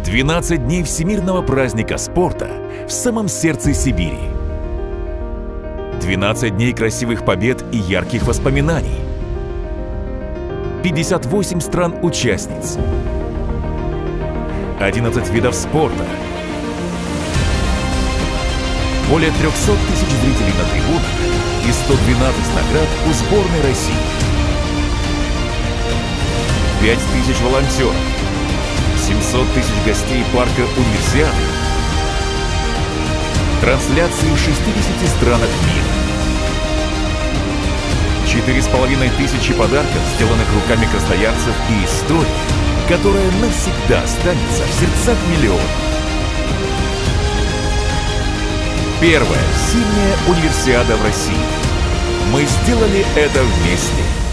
12 дней всемирного праздника спорта в самом сердце Сибири. 12 дней красивых побед и ярких воспоминаний. 58 стран-участниц. 11 видов спорта. Более 300 тысяч зрителей на трибунах и 112 наград у сборной России. 5000 волонтеров. 700 тысяч гостей парка Универсиады. Трансляции в 60 странах мира. 4500 подарков, сделанных руками красноярцев, и история, которая навсегда останется в сердцах миллионов. Первая зимняя универсиада в России. Мы сделали это вместе.